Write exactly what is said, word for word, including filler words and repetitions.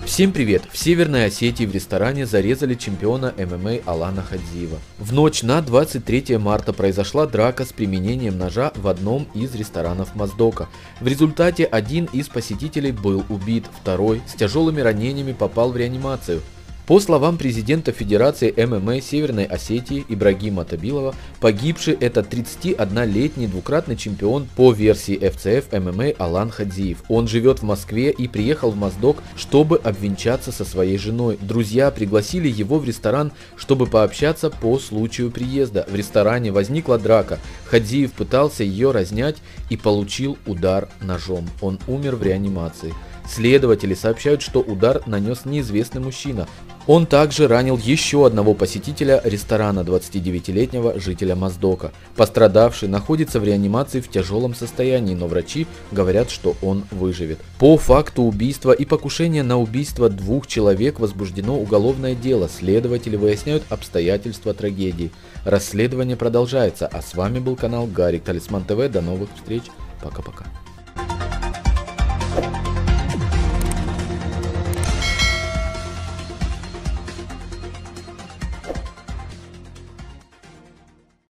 Всем привет! В Северной Осетии в ресторане зарезали чемпиона эм эм а Алана Хадзиева. В ночь на двадцать третье марта произошла драка с применением ножа в одном из ресторанов Моздока. В результате один из посетителей был убит, второй с тяжелыми ранениями попал в реанимацию. По словам президента Федерации эм эм а Северной Осетии Ибрагима Табилова, погибший – это тридцатиоднолетний двукратный чемпион по версии эф цэ эф эм эм а Алан Хадзиев. Он живет в Москве и приехал в Моздок, чтобы обвенчаться со своей женой. Друзья пригласили его в ресторан, чтобы пообщаться по случаю приезда. В ресторане возникла драка. Хадзиев пытался ее разнять и получил удар ножом. Он умер в реанимации. Следователи сообщают, что удар нанес неизвестный мужчина. Он также ранил еще одного посетителя ресторана, двадцатидевятилетнего жителя Моздока. Пострадавший находится в реанимации в тяжелом состоянии, но врачи говорят, что он выживет. По факту убийства и покушения на убийство двух человек возбуждено уголовное дело. Следователи выясняют обстоятельства трагедии. Расследование продолжается, а с вами был канал Гарик Талисман тэ вэ. До новых встреч. Пока-пока.